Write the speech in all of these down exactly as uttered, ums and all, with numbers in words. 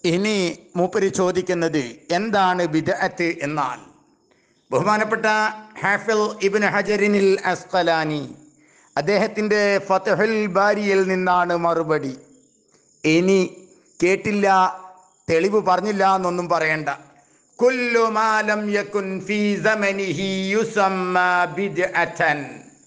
ഇനി മൂപ്പര് ചോദിക്കുന്നത് എന്താണ് ബിദ്അത്ത് എന്നാൽ? ബഹുമാനപ്പെട്ട ഹാഫിൽ ഇബ്നു ഹജറിനിൽ അസ്ഖലാനി അദ്ദേഹത്തിൻ്റെ ഫത്ഹുൽ ബാരിയിൽ നിന്നാണ് മറുപടി. ഇനി കേട്ടില്ല, തെളിവ് പറഞ്ഞില്ല എന്നൊന്നും പറയണ്ട. കുല്ലു മാ ലം യകുൻ ഫീ സമനിഹി യുസമ്മ ബിദ്അതൻ.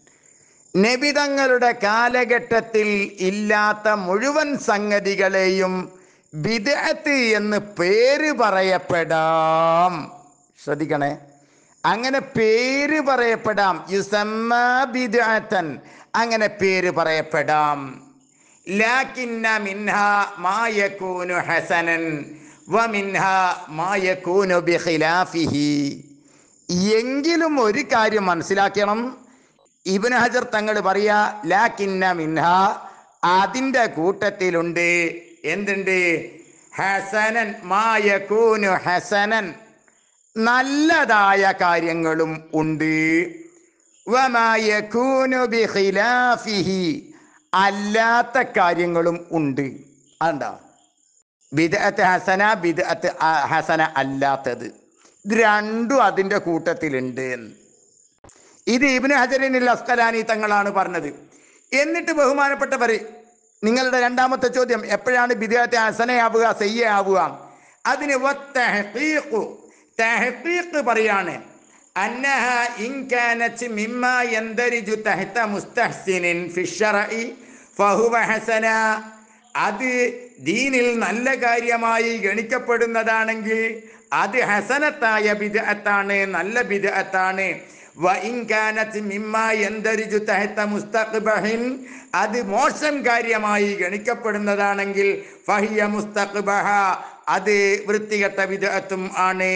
നബി തങ്ങളുടെ കാലഘട്ടത്തിൽ ഇല്ലാത്ത മുഴുവൻ സംഗതികളെയും ബിദ്അത്ത് എന്ന് പേര് പറയപ്പെടാം. ശ്രദ്ധിക്കണേ, അങ്ങനെ പേര് പറയപ്പെടാം. യുസമ്മ ബിദ്അതൻ, അങ്ങനെ പേര് പറയപ്പെടാം. ലാകിന്ന മിൻഹാ മാ യകൂനു ഹസനൻ വമിൻഹാ മാ യകൂനു ബിഖിലാഫിഹി. എങ്കിലും ഒരു കാര്യം മനസ്സിലാക്കണം, ഇബ്നു ഹജർ തങ്ങൾ പറയാ ലാകിന്ന മിൻഹാ, അതിൻ്റെ കൂട്ടത്തിലുണ്ട് എന്തുണ്ട്? ഹസനൻ, മാ യകൂനു ഹസനൻ, നല്ലതായ കാര്യങ്ങളും ഉണ്ട്. വമാ യകൂനു ബിഖിലാഫിഹി, അല്ലാത്ത കാര്യങ്ങളും ഉണ്ട്. അതെന്താ? ബിദ്അത്ത് ഹസന, ബിദ്അത്ത് ഹസന അല്ലാത്തത്, ഇത് രണ്ടും അതിൻ്റെ കൂട്ടത്തിലുണ്ട്. ഇത് ഇബ്നു ഹജറിനിൽ അസ്ഖലാനി തങ്ങളാണ് പറഞ്ഞത്. എന്നിട്ട് ബഹുമാനപ്പെട്ടവർ, നിങ്ങളുടെ രണ്ടാമത്തെ ചോദ്യം എപ്പോഴാണ് ബിദ്അത്ത് ഹസനയാവുക സയ്യിആവുക? അതിന് വത്തഹ്ഖീഖു, തഹ്ഖീഖ് പറയാണ്. അന്നഹ ഇൻ കാനത് മിമ്മാ യൻദരിജു തഹ്ത മുസ്തഹ്സിനിൻ ഫി ശർഇ ഫഹുവ ഹസന. അത് ദീനിൽ നല്ല കാര്യമായി ഗണിക്കപ്പെടുന്നതാണെങ്കിൽ അത് ഹസനത്തായ ബിദ്അത്താണ്, നല്ല ബിദ്അത്താണ്. വ ഇൻ കാനത് മിമ്മാ യൻദരിജു തഹ്ത മുസ്തഖ്ബഹിൻ, അത് മോശം കാര്യമായി ഗണിക്കപ്പെടുന്നതാണെങ്കിൽ ഫഹിയ മുസ്തഖ്ബഹ, അത് വൃത്തികെട്ട ബിദ്അത്തും ആണ്.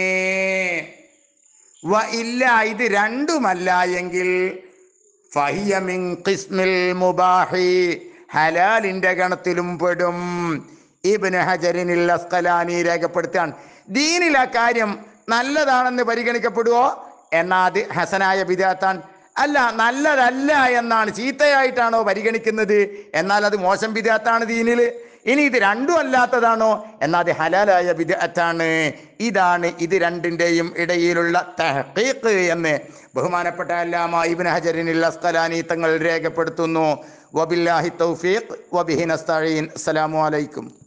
വ ഇല്ല, ഇത് രണ്ടുമല്ല എങ്കിൽ ഫഹിയ മിൻ ഖിസ്മിൽ മുബാഹി, ഹലാലിൻ്റെ ഗണത്തിലും പെടും. ഇബ്നു ഹജറിനിൽ അസ്ഖലാനി രേഖപ്പെടുത്താൻ, ദീനിൽ ആ കാര്യം നല്ലതാണെന്ന് പരിഗണിക്കപ്പെടുവോ എന്നാൽ അത് ഹസനായ ബിദ്അത്താണ്. അല്ല, നല്ലതല്ല എന്നാണ്, ചീത്തയായിട്ടാണോ പരിഗണിക്കുന്നത് എന്നാൽ അത് മോശം ബിദ്അത്താണ് ദീനിൽ. ഇനി ഇത് രണ്ടും അല്ലാത്തതാണോ എന്നാൽ അത് ഹലാലായ ബിദ്അത്താണ്. ഇതാണ് ഇത് രണ്ടിൻ്റെയും ഇടയിലുള്ള തഹ്ഖീഖ് എന്ന് ബഹുമാനപ്പെട്ട അല്ലാമ ഇബ്നു ഹജറിനിൽ അസ്ഖലാനി തങ്ങൾ രേഖപ്പെടുത്തുന്നു. വബില്ലാഹി തൗഫീഖ് വബിഹി നസ്തഈൻ. അസ്സലാമു അലൈക്കും.